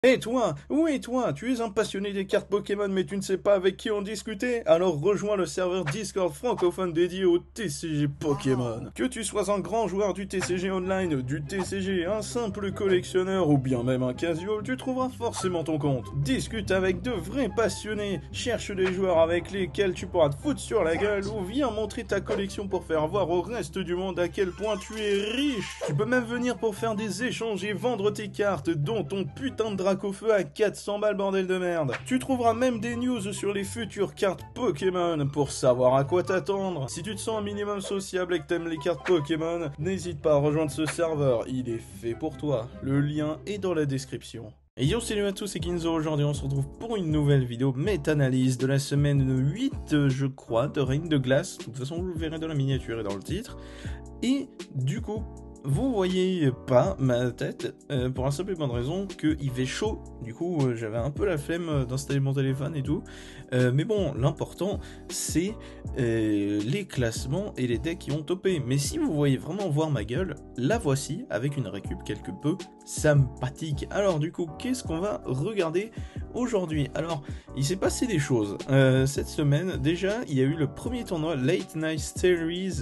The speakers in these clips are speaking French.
Et toi, oui toi, tu es un passionné des cartes Pokémon mais tu ne sais pas avec qui en discuter? Alors rejoins le serveur Discord francophone dédié au TCG Pokémon. Que tu sois un grand joueur du TCG Online, du TCG, un simple collectionneur ou bien même un casual, tu trouveras forcément ton compte. Discute avec de vrais passionnés, cherche des joueurs avec lesquels tu pourras te foutre sur la gueule ou viens montrer ta collection pour faire voir au reste du monde à quel point tu es riche. Tu peux même venir pour faire des échanges et vendre tes cartes, dont ton putain de drac au feu à 400 balles, bordel de merde. Tu trouveras même des news sur les futures cartes Pokémon pour savoir à quoi t'attendre. Si tu te sens un minimum sociable et que t'aimes les cartes Pokémon, n'hésite pas à rejoindre ce serveur, il est fait pour toi. Le lien est dans la description. Et yo, salut à tous, c'est Kinzo. Aujourd'hui on se retrouve pour une nouvelle vidéo méta-analyse de la semaine 8, je crois, de Règne de Glace. De toute façon vous le verrez dans la miniature et dans le titre. Et du coup, vous voyez pas ma tête pour la simple et bonne raison qu'il fait chaud. Du coup, j'avais un peu la flemme d'installer mon téléphone et tout. Mais bon, l'important, c'est les classements et les decks qui ont topé. Mais si vous voyez vraiment voir ma gueule, la voici avec une récup quelque peu sympathique. Alors du coup, qu'est-ce qu'on va regarder aujourd'hui? Alors, il s'est passé des choses. Cette semaine, déjà, il y a eu le premier tournoi Late Night Series,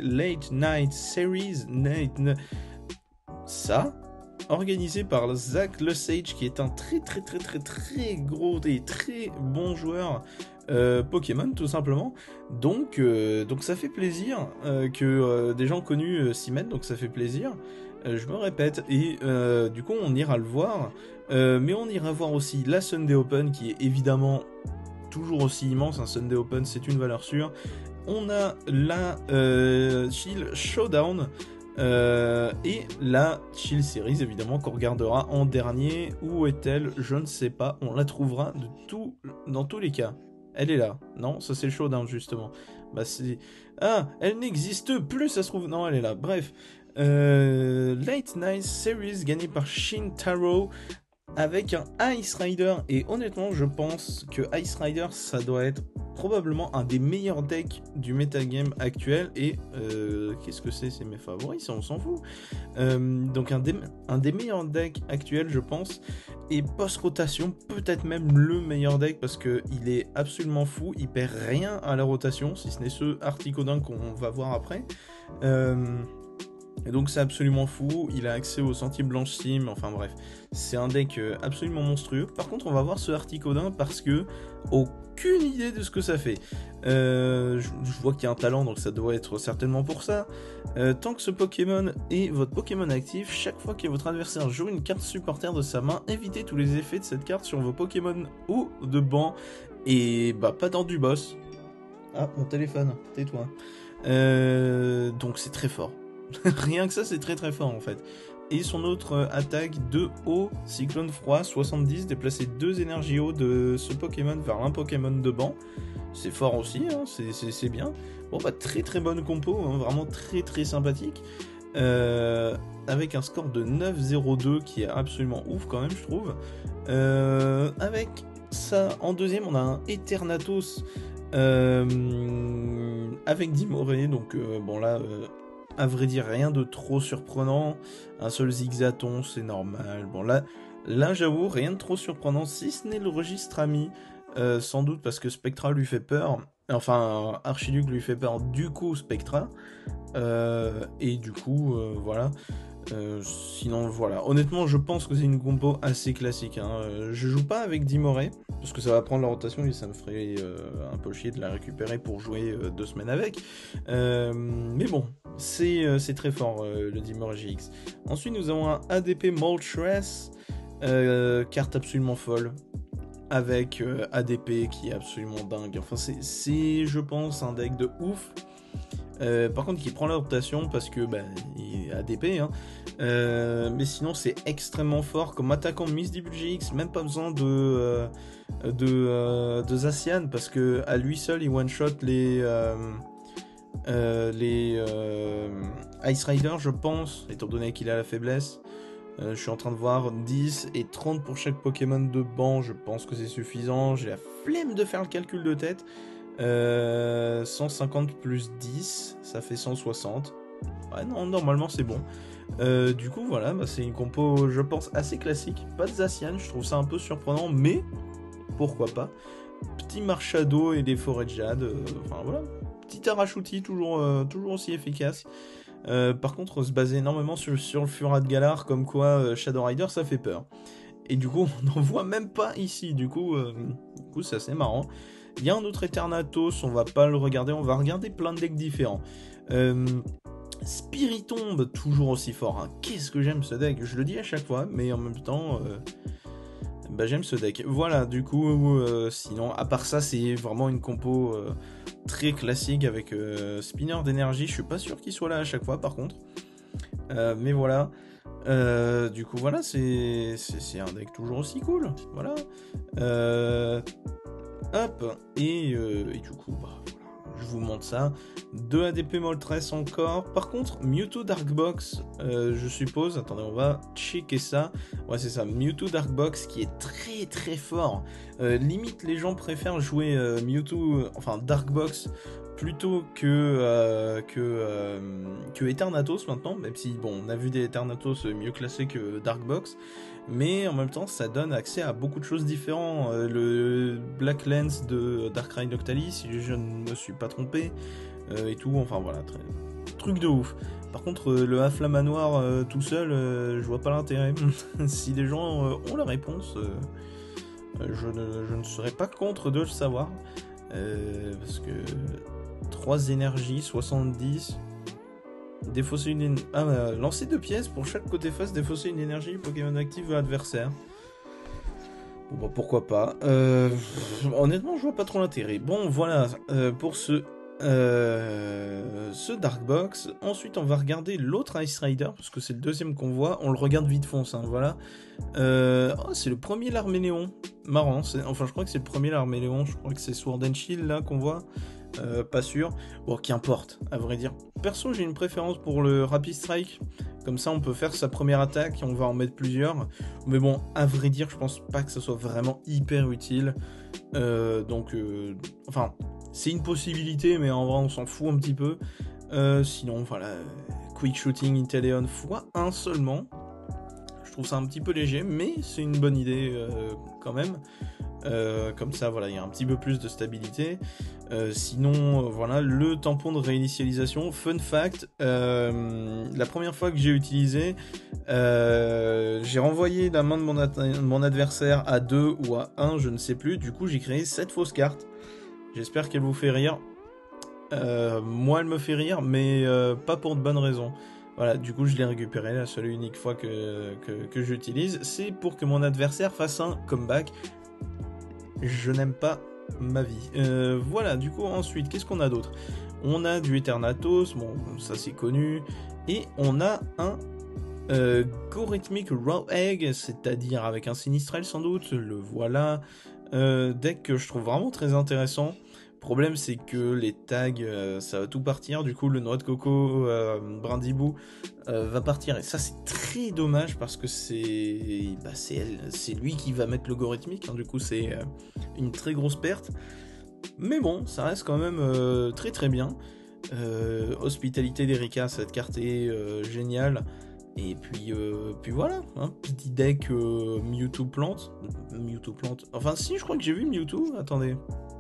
ça, organisé par Zach Lesage, qui est un très gros et très bon joueur Pokémon, tout simplement. Donc ça fait plaisir que des gens connus s'y mettent, donc ça fait plaisir. Je me répète, et du coup on ira le voir, mais on ira voir aussi la Sunday Open, qui est évidemment toujours aussi immense. Un Sunday Open, c'est une valeur sûre. On a la Chill Showdown et la Chill Series, évidemment, qu'on regardera en dernier. Où est-elle? Je ne sais pas. On la trouvera dans tous les cas. Elle est là. Non, ça c'est le Showdown, justement. Bah c'est... Ah, elle n'existe plus, ça se trouve. Non, elle est là. Bref. Late Night Series gagnée par Shintaro avec un Ice Rider, et honnêtement je pense que Ice Rider ça doit être probablement un des meilleurs decks du metagame actuel. Et qu'est-ce que c'est mes favoris, ça on s'en fout. Donc un des meilleurs decks actuels je pense, et post-rotation peut-être même le meilleur deck, parce que il est absolument fou, il perd rien à la rotation, si ce n'est ce Articodin qu'on va voir après. Et donc c'est absolument fou, il a accès au Sentier Blanche Sim, enfin bref, c'est un deck absolument monstrueux. Par contre on va voir ce Articodin parce que aucune idée de ce que ça fait. Je vois qu'il y a un talent, donc ça doit être certainement pour ça. Tant que ce Pokémon est votre Pokémon actif, chaque fois que votre adversaire joue une carte supporter de sa main, évitez tous les effets de cette carte sur vos Pokémon ou de banc, et bah pas dans du boss. Ah, mon téléphone, tais-toi. Donc c'est très fort. Rien que ça, c'est très fort en fait. Et son autre attaque de haut, Cyclone Froid, 70, déplacer 2 énergies haut de ce Pokémon vers un Pokémon de banc. C'est fort aussi, hein, c'est bien. Bon bah très bonne compo, hein, vraiment très sympathique. Avec un score de 9,02 qui est absolument ouf quand même, je trouve. Avec ça, en deuxième, on a un Eternatus avec Dimoré, donc bon là... à vrai dire, rien de trop surprenant. Un seul Zigzaton, c'est normal. Bon, là j'avoue, rien de trop surprenant, si ce n'est le registre ami. Sans doute parce que Spectra lui fait peur. Enfin, Archiduc lui fait peur, du coup, Spectra. Et du coup, voilà. Sinon, voilà. Honnêtement, je pense que c'est une compo assez classique, hein. Je joue pas avec Dimoré, parce que ça va prendre la rotation et ça me ferait un peu chier de la récupérer pour jouer 2 semaines avec. Mais bon, c'est très fort, le Dimoré GX. Ensuite, nous avons un ADP Moltres, carte absolument folle, avec ADP qui est absolument dingue. Enfin, c'est je pense, un deck de ouf. Par contre, qui prend la rotation parce que bah, il est ADP, hein. Mais sinon, c'est extrêmement fort comme attaquant Misdibule GX. Même pas besoin de Zacian, parce que à lui seul, il one shot les Ice Rider, je pense, étant donné qu'il a la faiblesse. Je suis en train de voir 10 et 30 pour chaque Pokémon de banc, je pense que c'est suffisant. J'ai la flemme de faire le calcul de tête. 150 plus 10, ça fait 160. Ouais, non, normalement c'est bon. Du coup, voilà, bah, c'est une compo, je pense, assez classique. Pas de Zacian, je trouve ça un peu surprenant, mais pourquoi pas. Petit Marshado et des forêts de jade, enfin voilà. Petit Arachuti, toujours aussi efficace. Par contre, se baser énormément sur le Furat de Galar, comme quoi Shadow Rider, ça fait peur. Et du coup, on n'en voit même pas ici. Du coup, c'est assez marrant. Il y a un autre Eternatus, on va pas le regarder, on va regarder plein de decks différents. Spiritombe, toujours aussi fort. Hein. Qu'est-ce que j'aime ce deck? Je le dis à chaque fois, mais en même temps, bah, j'aime ce deck. Voilà, du coup, sinon, à part ça, c'est vraiment une compo très classique avec Spinner d'énergie. Je suis pas sûr qu'il soit là à chaque fois, par contre. Mais voilà. Du coup, voilà, c'est un deck toujours aussi cool. Voilà. Hop. Et du coup, bah, voilà. Je vous montre ça. 2 ADP Moltres encore. Par contre, Mewtwo Darkbox, je suppose. Attendez, on va checker ça. Ouais, c'est ça. Mewtwo Darkbox qui est très très fort. Limite, les gens préfèrent jouer Mewtwo, enfin Darkbox, plutôt que Eternatus maintenant. Même si, bon, on a vu des Eternatus mieux classés que Darkbox. Mais en même temps, ça donne accès à beaucoup de choses différentes. Le Black Lens de Darkrai Noctalis, si je ne me suis pas trompé, et tout, enfin voilà, truc de ouf. Par contre, le Hafla Manoir tout seul, je vois pas l'intérêt. Si les gens ont la réponse, je ne serais pas contre de le savoir. Parce que 3 énergies, 70... Défausser une lancer 2 pièces pour chaque côté face, défausser une énergie Pokémon active à adversaire. Bon, bah, pourquoi pas. Honnêtement, je vois pas trop l'intérêt. Bon, voilà, pour ce Darkbox. Ensuite, on va regarder l'autre Ice Rider, parce que c'est le deuxième qu'on voit. On le regarde vite fonce, hein, voilà. C'est le premier Larméléon. Marrant, enfin, je crois que c'est le premier Larméléon. Je crois que c'est Sword and Shield, là, qu'on voit. Pas sûr. Bon, qu'importe, à vrai dire. Perso, j'ai une préférence pour le Rapid Strike. Comme ça, on peut faire sa première attaque et on va en mettre plusieurs. Mais bon, à vrai dire, je pense pas que ça soit vraiment hyper utile. Enfin, c'est une possibilité, mais en vrai, on s'en fout un petit peu. Sinon, voilà, Quick Shooting Inteleon x1 seulement. Je trouve ça un petit peu léger, mais c'est une bonne idée quand même. Comme ça, voilà, il y a un petit peu plus de stabilité. Sinon, voilà, le tampon de réinitialisation. Fun fact, la première fois que j'ai utilisé, j'ai renvoyé la main de mon adversaire à 2 ou à 1, je ne sais plus. Du coup, j'ai créé 7 fausses cartes. J'espère qu'elle vous fait rire. Moi, elle me fait rire, mais pas pour de bonnes raisons. Voilà, du coup, je l'ai récupéré. La seule et unique fois que j'utilise, c'est pour que mon adversaire fasse un comeback. Je n'aime pas ma vie. Voilà, du coup, ensuite, qu'est-ce qu'on a d'autre? On a du Eternatus, bon, ça c'est connu. Et on a un Gorhythmic Raw Egg, c'est-à-dire avec un Sinistrel sans doute, le voilà. Deck que je trouve vraiment très intéressant. Le problème, c'est que les tags, ça va tout partir. Du coup, le noix de coco Brindibou va partir. Et ça, c'est très dommage parce que c'est lui qui va mettre le Gorhythmic. Hein. Du coup, c'est une très grosse perte. Mais bon, ça reste quand même très très bien. Hospitalité d'Erika, cette carte est géniale. Et puis voilà, hein, petit deck Mewtwo plante. Enfin, si, je crois que j'ai vu Mewtwo. Attendez.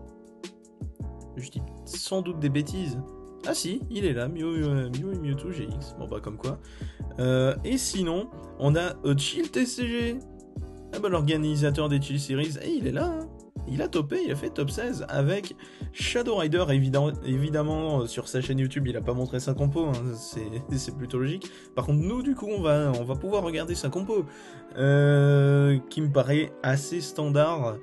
Je dis sans doute des bêtises. Ah si, il est là, Mew et Mewtwo GX. Bon bah comme quoi. Et sinon, on a Chill TCG. Ah bah l'organisateur des Chill Series, il est là. Hein. Il a topé, il a fait top 16 avec Shadow Rider, évidemment sur sa chaîne YouTube, il a pas montré sa compo, hein, c'est plutôt logique. Par contre, nous, du coup, on va pouvoir regarder sa compo, qui me paraît assez standard.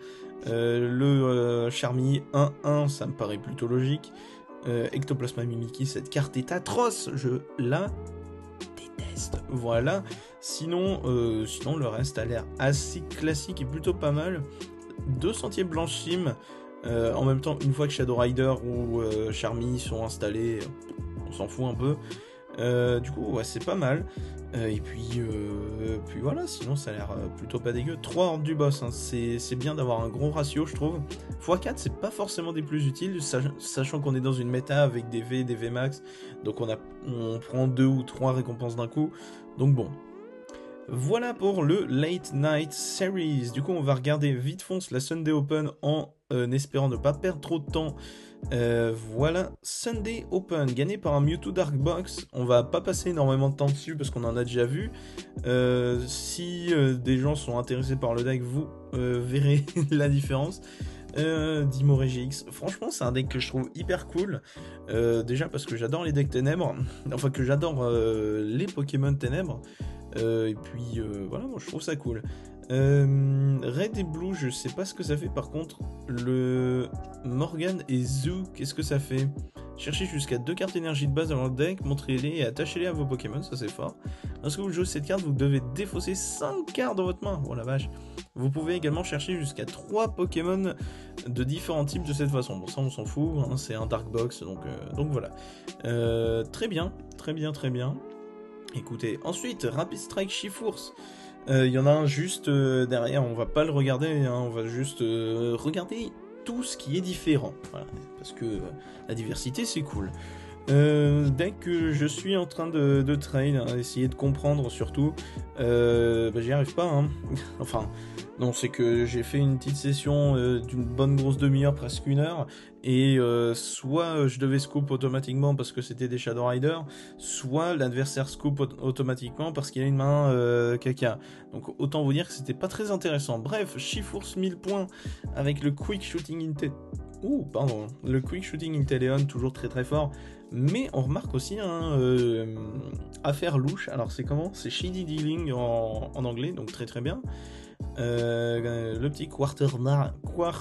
Le Charmy 1-1, ça me paraît plutôt logique. Ectoplasma Mimikyu, cette carte est atroce, je la déteste. Voilà. Sinon, le reste a l'air assez classique et plutôt pas mal. 2 sentiers Blanchim. En même temps, une fois que Shadow Rider ou Charmy sont installés, on s'en fout un peu. Du coup, ouais, c'est pas mal. Et puis voilà, sinon ça a l'air plutôt pas dégueu. 3 ordres du boss, hein, c'est bien d'avoir un gros ratio, je trouve. x4, c'est pas forcément des plus utiles, sachant qu'on est dans une méta avec des V et des VMAX. Donc on prend 2 ou 3 récompenses d'un coup. Donc bon. Voilà pour le Late Night Series. Du coup, on va regarder vite fonce la Sunday Open en espérant ne pas perdre trop de temps. Voilà, Sunday Open, gagné par un Mewtwo Dark Box. On va pas passer énormément de temps dessus parce qu'on en a déjà vu. Si des gens sont intéressés par le deck, vous verrez la différence. Dimo GX, franchement c'est un deck que je trouve hyper cool, déjà parce que j'adore les decks ténèbres, enfin que j'adore les Pokémon ténèbres, et puis voilà, moi je trouve ça cool. Red et Blue, je sais pas ce que ça fait. Par contre, le Morgan et Zoo, qu'est-ce que ça fait? Cherchez jusqu'à 2 cartes énergie de base dans votre deck, montrez-les et attachez-les à vos Pokémon, ça c'est fort. Lorsque vous jouez cette carte, vous devez défausser 5 cartes dans votre main. Oh la vache. Vous pouvez également chercher jusqu'à 3 Pokémon de différents types de cette façon. Bon, ça on s'en fout, hein, c'est un Dark Box, donc voilà. Très bien, très bien, très bien. Écoutez, ensuite, Rapid Strike Shifours. Il y en a un juste derrière, on va pas le regarder, hein, on va juste regarder tout ce qui est différent. Voilà, parce que la diversité c'est cool. Dès que je suis en train de trade, hein, essayer de comprendre surtout, j'y arrive pas. Hein. Enfin, non, c'est que j'ai fait une petite session d'une bonne grosse demi-heure, presque 1 heure, et soit je devais scoop automatiquement parce que c'était des Shadow Riders, soit l'adversaire scoop automatiquement parce qu'il a une main caca. Donc autant vous dire que c'était pas très intéressant. Bref, Shifours 1000 points avec le Quick Shooting le Quick Shooting Inteleon, toujours très très fort. Mais on remarque aussi affaire louche. Alors c'est comment? C'est Shady Dealing en anglais, donc très très bien. Le petit Quartermac.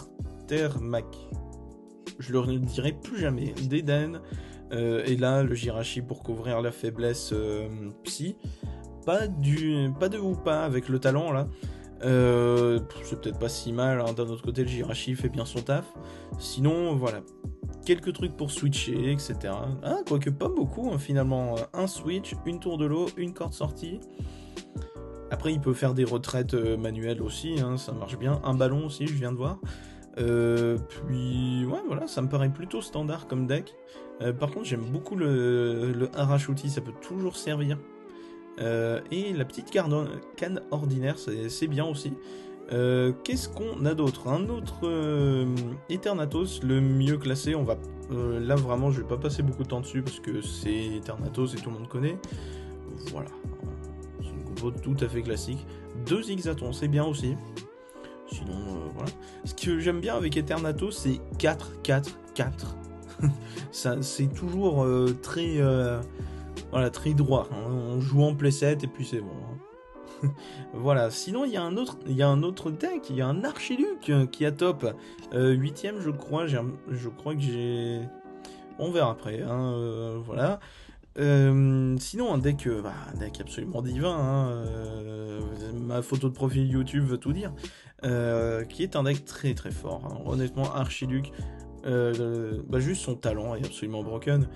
Je le dirai plus jamais. D'Eden. Et là, le Jirachi pour couvrir la faiblesse psy. Pas de ou pas avec le talent là. C'est peut-être pas si mal, hein. D'un autre côté le Jirachi fait bien son taf. Sinon voilà, quelques trucs pour switcher, etc. Ah, quoique pas beaucoup hein, finalement. Un switch, une tour de l'eau, une corde sortie. Après il peut faire des retraites manuelles aussi, hein, ça marche bien. Un ballon aussi, je viens de voir. Puis ouais voilà, ça me paraît plutôt standard comme deck. Par contre j'aime beaucoup le Arachuti, ça peut toujours servir. Et la petite canne ordinaire, c'est bien aussi. Qu'est-ce qu'on a d'autre? Un autre Eternatus, le mieux classé. On va là vraiment, je vais pas passer beaucoup de temps dessus parce que c'est Eternatus et tout le monde connaît. Voilà, c'est une compo tout à fait classique. 2 Zigzaton, c'est bien aussi. Sinon, voilà. Ce que j'aime bien avec Eternatus, c'est 4-4-4. Ça, c'est toujours très très droit. Hein. On joue en playset et puis c'est bon. Hein. Voilà. Sinon, il y a un autre deck. Il y a un Archiluc qui a top 8ème, je crois. Je crois que j'ai. On verra après. Hein, voilà. Sinon, un deck absolument divin. Hein, ma photo de profil YouTube veut tout dire. Qui est un deck très très fort. Hein. Honnêtement, Archiluc. Juste son talent est absolument broken.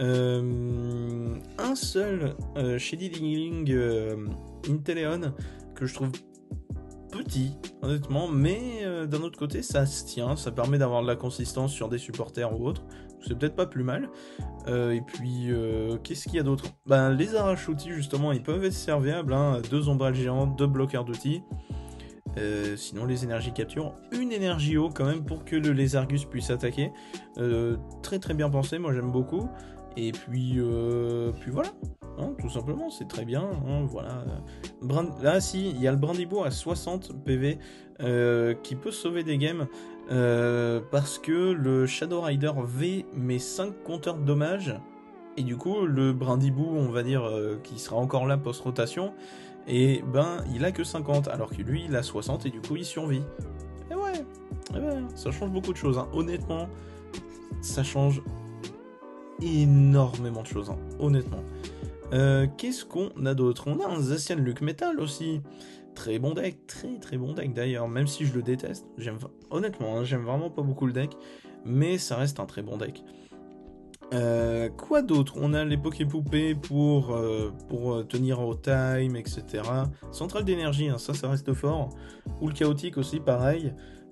Un seul Shady Dealing Inteleon que je trouve petit honnêtement, mais d'un autre côté ça se tient, ça permet d'avoir de la consistance sur des supporters ou autres, c'est peut-être pas plus mal. Et puis qu'est-ce qu'il y a d'autre? Les Arachuti justement ils peuvent être serviables, hein, 2 ombrelles géantes, 2 bloqueurs d'outils. Sinon les énergies capture, une énergie eau quand même pour que le Lézargus puisse attaquer. Très très bien pensé, moi j'aime beaucoup. Et puis voilà, hein, tout simplement, c'est très bien. Hein, voilà. Là si, il y a le Brandibourg à 60 PV qui peut sauver des games parce que le Shadow Rider V met 5 compteurs de dommages. Et du coup, le Brindibou, on va dire, qui sera encore là post-rotation, et il a que 50, alors que lui, il a 60, et du coup, il survit. Et ouais, ça change beaucoup de choses, hein. Honnêtement, ça change énormément de choses, hein. Honnêtement. Qu'est-ce qu'on a d'autre? On a un Zacian Luke Metal aussi. Très bon deck, très très bon deck d'ailleurs, même si je le déteste. Honnêtement, hein, j'aime vraiment pas beaucoup le deck, mais ça reste un très bon deck. Quoi d'autre? On a les Poképoupées pour tenir au time, etc. Centrale d'énergie, hein, ça reste fort. Ou le chaotique aussi, pareil.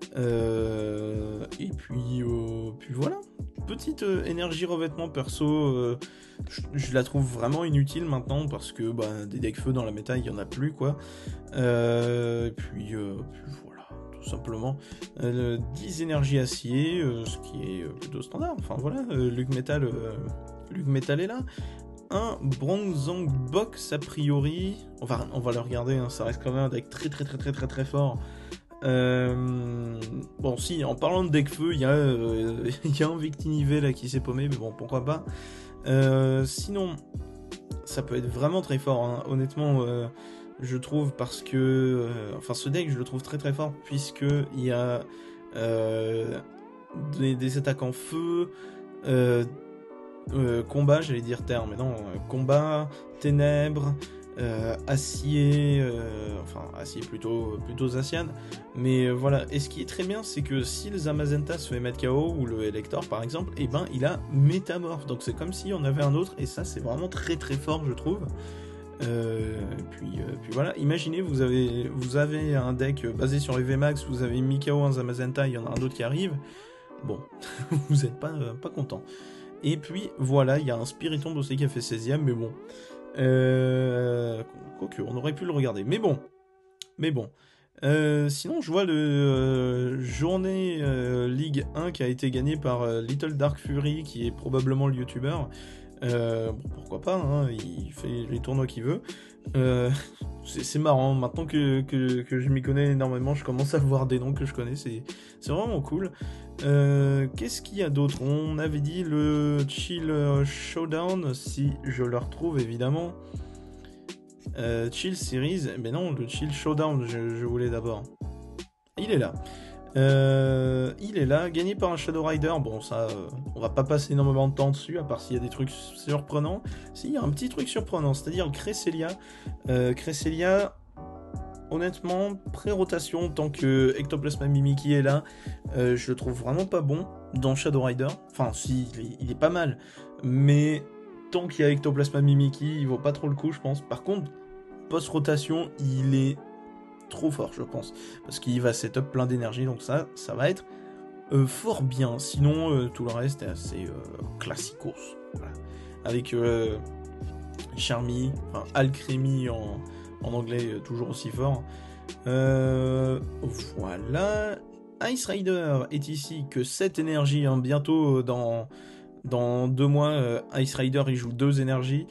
Et puis voilà. Petite énergie revêtement perso, je la trouve vraiment inutile maintenant parce que des decks feu dans la méta, il n'y en a plus, quoi. Puis voilà, tout simplement. 10 énergies acier, ce qui est plutôt standard. Enfin voilà, Lug Metal est là. Un Bronzong Box a priori. On va le regarder, hein, ça reste quand même un deck très très très très très très fort. Bon, si, en parlant de deck feu, il y a un Victinivé là qui s'est paumé, mais bon, pourquoi pas. Sinon, ça peut être vraiment très fort, hein, honnêtement, je trouve, parce que. Enfin, ce deck, je le trouve très très fort, puisqu'il y a des attaques en feu, combat, j'allais dire terre, mais non, combat, ténèbres. Acier, enfin acier plutôt Zacian, mais voilà. Et ce qui est très bien, c'est que si le Zamazenta se fait mettre KO ou le Elector par exemple, et il a métamorphe, donc c'est comme si on avait un autre, et ça c'est vraiment très très fort, je trouve. Puis voilà, imaginez vous avez un deck basé sur les VMAX, vous avez mis KO un Zamazenta, il y en a un autre qui arrive, bon, vous n'êtes pas content. Et puis voilà, il y a un Spiritomb aussi qui a fait 16ème, mais bon. Quoique, on aurait pu le regarder. Mais bon. Sinon, je vois le journée Ligue 1 qui a été gagné par Little Dark Fury, qui est probablement le youtubeur. Bon, pourquoi pas, hein, il fait les tournois qu'il veut. C'est marrant, maintenant que je m'y connais énormément, je commence à voir des noms que je connais, c'est vraiment cool. Qu'est-ce qu'il y a d'autre? On avait dit le Chill Showdown, si je le retrouve évidemment. Chill Series, mais non, le Chill Showdown, je voulais d'abord. Il est là. Gagné par un Shadow Rider. Bon, ça, on va pas passer énormément de temps dessus, à part s'il y a des trucs surprenants. Si, il y a un petit truc surprenant, c'est-à-dire le Cresselia. Cresselia, honnêtement, pré-rotation, tant que Ectoplasma Mimikyu est là, je le trouve vraiment pas bon dans Shadow Rider. Enfin, si, il est pas mal, mais tant qu'il y a Ectoplasma Mimikyu, il vaut pas trop le coup, je pense. Par contre, post-rotation, il est trop fort, je pense, parce qu'il va setup plein d'énergie, donc ça va être fort bien. Sinon, tout le reste est assez classicos. Voilà. Avec Charmy, enfin Alcremie en anglais, toujours aussi fort. Voilà. Ice Rider est ici que 7 énergies, hein, bientôt dans 2 mois, Ice Rider il joue 2 énergies.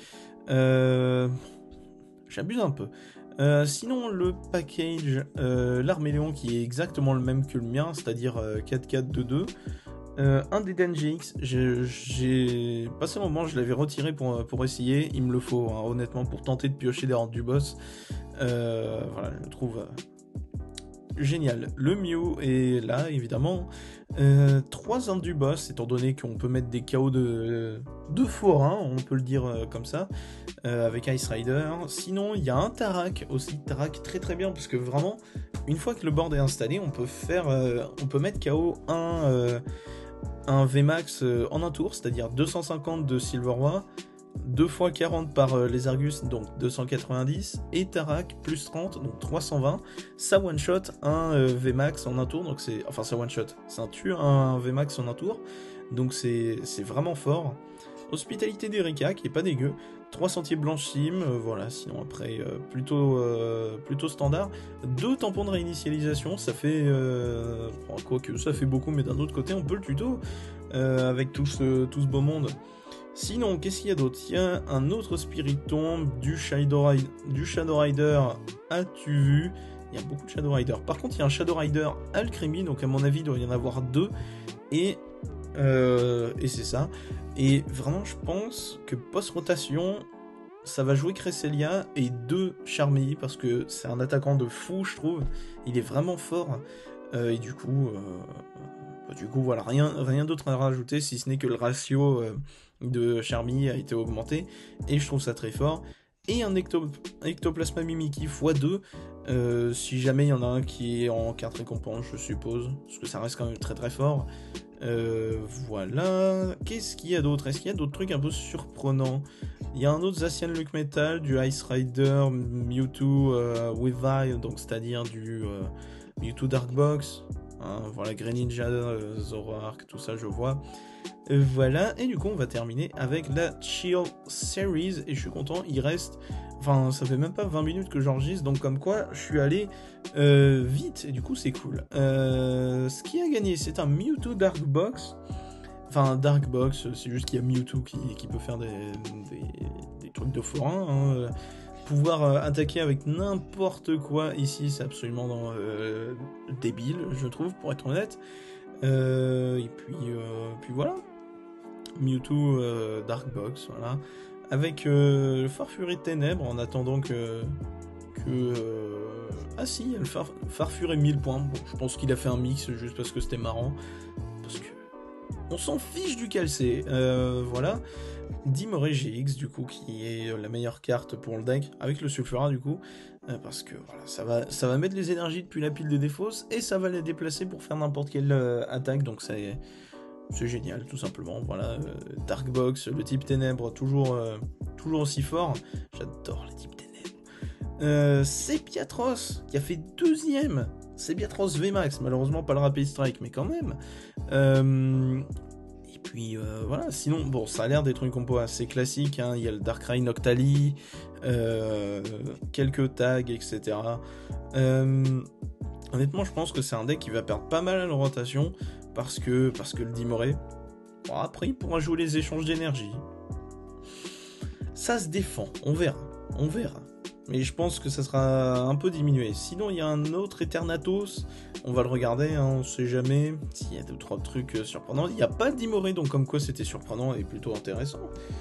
J'abuse un peu. Sinon, le package l'Arméléon qui est exactement le même que le mien, c'est-à-dire 4-4-2-2. Un des DNGX, j'ai passé un moment, je l'avais retiré pour essayer. Il me le faut, hein, honnêtement, pour tenter de piocher des rentes du boss. Voilà, je le trouve génial. Le Mew est là, évidemment. 3 ans du boss, étant donné qu'on peut mettre des KO de forain, on peut le dire comme ça, avec Ice Rider. Sinon, il y a un Tarak aussi, Tarak très très bien, parce que vraiment, une fois que le board est installé, on peut mettre KO un VMAX en un tour, c'est-à-dire 250 de Silver Roi, 2 x 40 par les Argus, donc 290, et Tarak plus 30, donc 320. Ça one shot un VMAX en un tour, donc ça one shot, ça tue un VMAX en un tour, donc c'est vraiment fort. Hospitalité d'Erika qui est pas dégueu, 3 sentiers blanchissime, voilà, sinon après plutôt standard. 2 tampons de réinitialisation, ça fait quoique ça fait beaucoup, mais d'un autre côté on peut le tuto avec tout ce beau monde. Sinon, qu'est-ce qu'il y a d'autre? Il y a un autre Spiritomb, du Shadow Rider, as-tu vu? Il y a beaucoup de Shadow Rider. Par contre, il y a un Shadow Rider Alcremie, donc à mon avis, il doit y en avoir 2. Et c'est ça. Et vraiment, je pense que post-rotation, ça va jouer Cresselia et 2 Charmy, parce que c'est un attaquant de fou, je trouve. Il est vraiment fort. Et du coup, voilà, rien d'autre à rajouter, si ce n'est que le ratio de Charmy a été augmenté, et je trouve ça très fort. et un Ectoplasma Mimikyu x2, si jamais il y en a un qui est en carte récompense, je suppose, parce que ça reste quand même très très fort. Voilà. Qu'est-ce qu'il y a d'autre? Est-ce qu'il y a d'autres trucs un peu surprenants? Il y a un autre Zacian Luck Metal, du Ice Rider, Mewtwo Weavile, donc c'est-à-dire du Mewtwo Dark Box, hein, voilà, Greninja, Zoroark, tout ça je vois. Voilà, et du coup on va terminer avec la Chill Series, et je suis content, il reste... Enfin, ça fait même pas 20 minutes que j'enregistre, donc comme quoi je suis allé vite, et du coup c'est cool. Ce qui a gagné, c'est un Mewtwo Dark Box. Enfin, Dark Box, c'est juste qu'il y a Mewtwo qui peut faire des trucs de forain. Hein. Pouvoir attaquer avec n'importe quoi ici, c'est absolument débile, je trouve, pour être honnête. Et puis voilà. Mewtwo Dark Box, voilà. Avec le Farfuret de Ténèbres, en attendant ah si, il y a le Farfuret 1000 points. Bon, je pense qu'il a fait un mix juste parce que c'était marrant. Parce que on s'en fiche du calcé. Voilà. Dimoré GX, du coup, qui est la meilleure carte pour le deck, avec le Sulfurat, du coup. Parce que voilà, ça va mettre les énergies depuis la pile de défausse, et ça va les déplacer pour faire n'importe quelle attaque. Donc c'est génial, tout simplement. Voilà, Dark Box, le type Ténèbres, toujours aussi fort. J'adore les types Ténèbres. Sepiatros, qui a fait 2ème. Sepiatros VMAX, malheureusement pas le Rapid Strike, mais quand même. Et puis voilà, sinon, bon, ça a l'air d'être une compo assez classique. Hein. Il y a le Darkrai Noctali, quelques tags, etc. Honnêtement, je pense que c'est un deck qui va perdre pas mal à la rotation. Parce que le Dimoré, bon, après il pourra jouer les échanges d'énergie. Ça se défend, on verra. Mais je pense que ça sera un peu diminué. Sinon il y a un autre Eternatus, on va le regarder, hein, on sait jamais s'il y a 2-3 trucs surprenants. Il n'y a pas de Dimoré, donc comme quoi c'était surprenant et plutôt intéressant.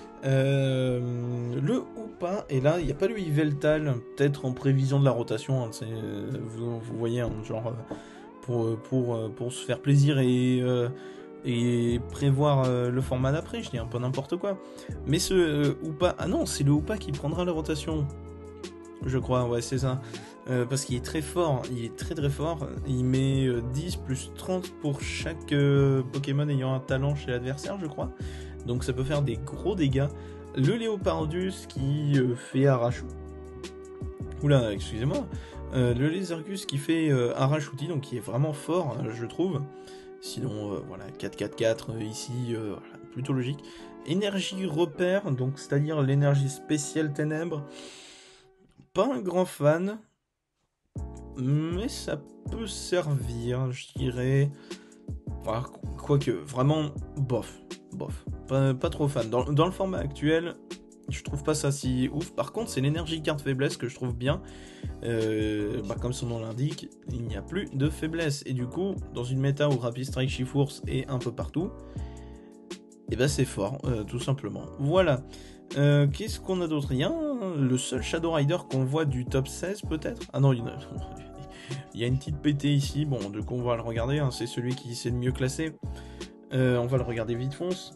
Le Hoopa, et là il n'y a pas le Yveltal, peut-être en prévision de la rotation, hein, vous voyez, hein, genre... Pour se faire plaisir et prévoir le format d'après, je dis un peu n'importe quoi. Mais ce Hoopa, ah non, c'est le Hoopa qui prendra la rotation, je crois, ouais, c'est ça. Parce qu'il est très fort, il est très très fort. Il met 10 plus 30 pour chaque Pokémon ayant un talent chez l'adversaire, je crois. Donc ça peut faire des gros dégâts. Le Léopardus qui fait Arachou. Oula, excusez-moi. Le Lézargus qui fait Arachouti, donc qui est vraiment fort, je trouve. Sinon, voilà, 4-4-4 ici, voilà, plutôt logique. Énergie repère, donc c'est-à-dire l'énergie spéciale ténèbres. Pas un grand fan, mais ça peut servir, je dirais. Voilà, quoique, vraiment, bof. Pas trop fan. Dans le format actuel, je trouve pas ça si ouf. Par contre, c'est l'énergie carte faiblesse que je trouve bien. Comme son nom l'indique, il n'y a plus de faiblesse. Et du coup, dans une méta où Rapid Strike Chifours est un peu partout, et ben c'est fort, tout simplement. Voilà. Qu'est-ce qu'on a d'autre? Il y a le seul Shadow Rider qu'on voit du top 16 peut-être. Ah non, il y a une petite PT ici. Bon, du coup on va le regarder, hein. C'est celui qui s'est le mieux classé. On va le regarder vite fonce.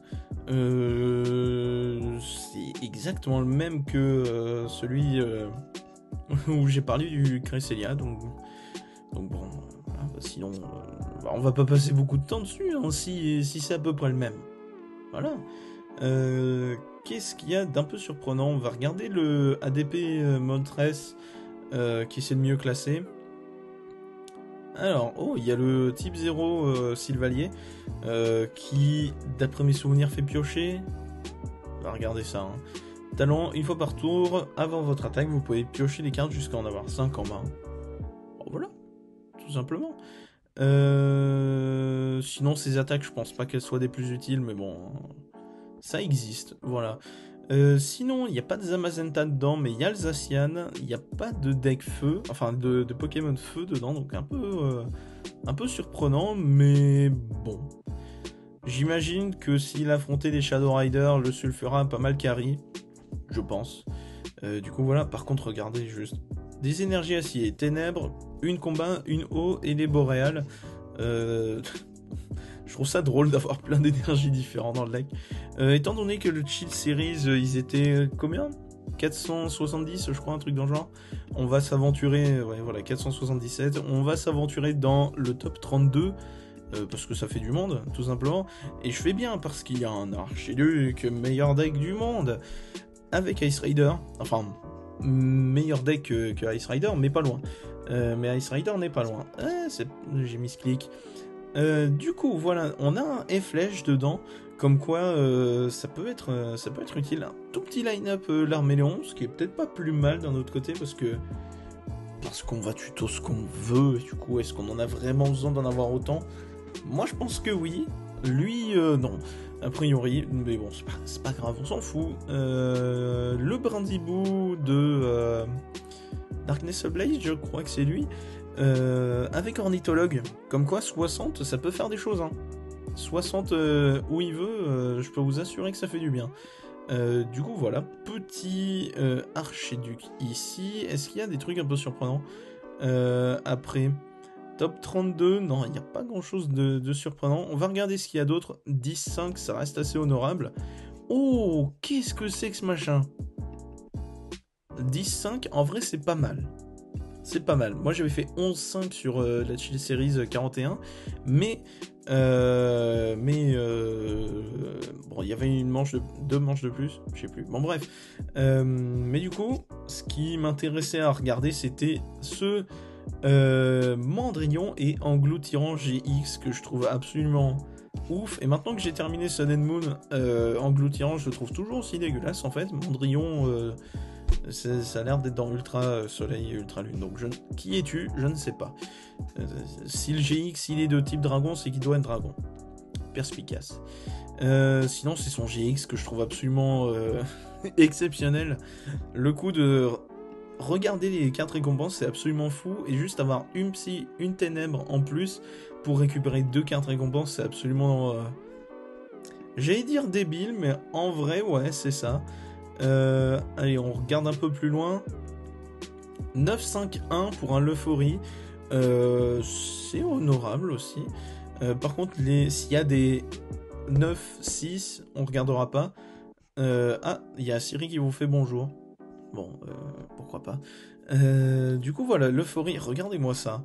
C'est exactement le même que celui où j'ai parlé du Cresselia, donc bon, voilà, sinon on va pas passer beaucoup de temps dessus, hein, si c'est à peu près le même. Voilà. Qu'est-ce qu'il y a d'un peu surprenant? On va regarder le ADP Moltres qui s'est le mieux classé. Alors, il y a le type 0 Sylvalier qui, d'après mes souvenirs, fait piocher. On va regarder ça. Hein. Talent, une fois par tour, avant votre attaque, vous pouvez piocher les cartes jusqu'à en avoir 5 en main. Bon, voilà, tout simplement. Sinon, ces attaques, je pense pas qu'elles soient des plus utiles, mais bon, ça existe, voilà. Sinon, il n'y a pas de Zamazenta dedans, mais il y a le Zacian. Il n'y a pas de deck feu, enfin de Pokémon feu dedans, donc un peu surprenant, mais bon. J'imagine que s'il affrontait des Shadow Rider, le Sulfurat a pas mal carry, je pense. Du coup, voilà, par contre, regardez juste. Des énergies acier, ténèbres, une combat, une eau et les boréales. Je trouve ça drôle d'avoir plein d'énergies différentes dans le deck. Étant donné que le Chill Series, ils étaient combien? 470, je crois, un truc dans le genre. On va s'aventurer, ouais, voilà, 477. On va s'aventurer dans le top 32. Parce que ça fait du monde, tout simplement. Et je fais bien, parce qu'il y a un Archiduc, meilleur deck du monde, avec Ice Rider. Enfin, meilleur deck que Ice Rider, mais pas loin. Mais Ice Rider n'est pas loin. J'ai mis ce clic. Du coup, voilà, on a un F-Flèche dedans, comme quoi ça peut être utile. Un tout petit line-up l'Arméléon, ce qui est peut-être pas plus mal d'un autre côté, parce qu'on va tuto ce qu'on veut, et du coup, est-ce qu'on en a vraiment besoin d'en avoir autant? Moi, je pense que oui. Lui, non. A priori, mais bon, c'est pas grave, on s'en fout. Le Brindibou de Darkness Ablaze, je crois que c'est lui. Avec Ornithologue. Comme quoi, 60, ça peut faire des choses. Hein. 60 où il veut, je peux vous assurer que ça fait du bien. Du coup, voilà. Petit Archiduc ici. Est-ce qu'il y a des trucs un peu surprenants après, top 32, non, il n'y a pas grand-chose de surprenant. On va regarder ce qu'il y a d'autre. 10-5, ça reste assez honorable. Oh, qu'est-ce que c'est que ce machin? 10-5, en vrai, c'est pas mal. C'est pas mal. Moi, j'avais fait 11-5 sur la Chill Series 41, mais bon, il y avait deux manches de plus, je sais plus. Bon, bref. Mais du coup, ce qui m'intéressait à regarder, c'était ce Mandrillon et Engloutirant GX que je trouve absolument ouf. Et maintenant que j'ai terminé Sun and Moon, Engloutirant, je le trouve toujours aussi dégueulasse en fait. Mandrillon, ça a l'air d'être dans Ultra Soleil et Ultra Lune. Donc, qui es-tu? Je ne sais pas. Si le GX il est de type dragon, c'est qu'il doit être dragon. Perspicace. Sinon, c'est son GX que je trouve absolument exceptionnel. Le coup de regarder les cartes récompenses, c'est absolument fou. Et juste avoir une psy, une ténèbre en plus pour récupérer 2 cartes récompenses, c'est absolument... j'allais dire débile, mais en vrai, ouais, c'est ça. Allez, on regarde un peu plus loin. 9-5-1 pour un Leuphorie. C'est honorable aussi. Par contre, s'il y a des 9-6, on regardera pas. Ah, il y a Siri qui vous fait bonjour. Bon, pourquoi pas. Du coup, voilà, l'Euphorie, regardez-moi ça.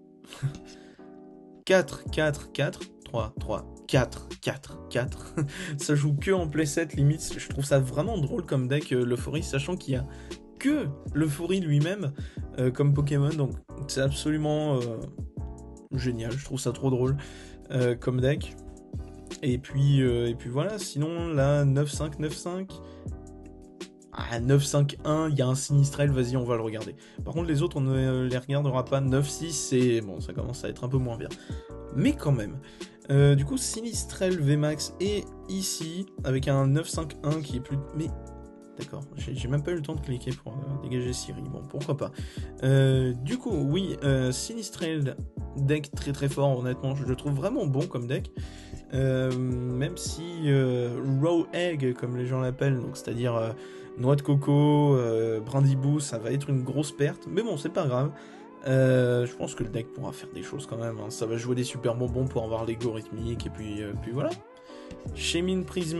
4, 4, 4, 3, 3, 4, 4, 4. Ça joue que en playset, limite. Je trouve ça vraiment drôle comme deck, l'Euphorie, sachant qu'il y a que l'Euphorie lui-même comme Pokémon. Donc, c'est absolument génial. Je trouve ça trop drôle comme deck. Et puis voilà, sinon, là, 9-5, 9-5... Ah, 9-5-1, il y a un Sinistrel, vas-y, on va le regarder. Par contre, les autres, on ne les regardera pas. 9-6, c'est... Bon, ça commence à être un peu moins bien. Mais quand même. Du coup, Sinistrel VMAX est ici, avec un 9-5-1 qui est plus... Mais... D'accord, j'ai même pas eu le temps de cliquer pour dégager Siri. Bon, pourquoi pas. Du coup, oui, Sinistrel, deck très très fort, honnêtement. Je le trouve vraiment bon comme deck. Même si Raw Egg, comme les gens l'appellent, donc c'est-à-dire... Noix de coco, brindibou, ça va être une grosse perte. Mais bon, c'est pas grave. Je pense que le deck pourra faire des choses quand même. Hein. Ça va jouer des super bonbons pour avoir l'ego rythmique. Et puis voilà. Shaymin Prism...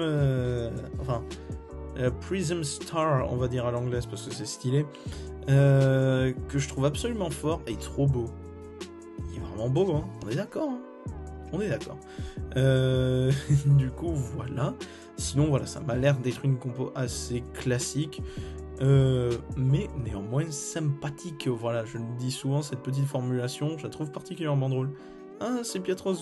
Prism Star, on va dire à l'anglaise parce que c'est stylé. Que je trouve absolument fort et trop beau. Il est vraiment beau, hein. On est d'accord. Hein. On est d'accord. Du coup, voilà. Sinon, voilà, ça m'a l'air d'être une compo assez classique, mais néanmoins sympathique. Voilà, je le dis souvent, cette petite formulation, je la trouve particulièrement drôle. Ah, c'est Pietros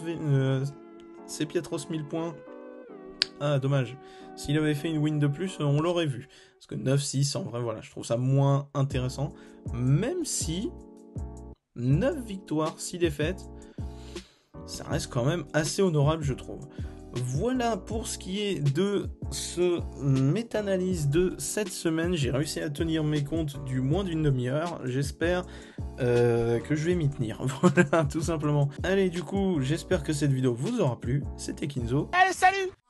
1000 points. Ah, dommage. S'il avait fait une win de plus, on l'aurait vu. Parce que 9-6, en vrai, voilà, je trouve ça moins intéressant. Même si 9 victoires, 6 défaites, ça reste quand même assez honorable, je trouve. Voilà pour ce qui est de ce méta-analyse de cette semaine. J'ai réussi à tenir mes comptes du moins d'une demi-heure. J'espère que je vais m'y tenir. Voilà, tout simplement. Allez, du coup, j'espère que cette vidéo vous aura plu. C'était Kinzo. Allez, salut!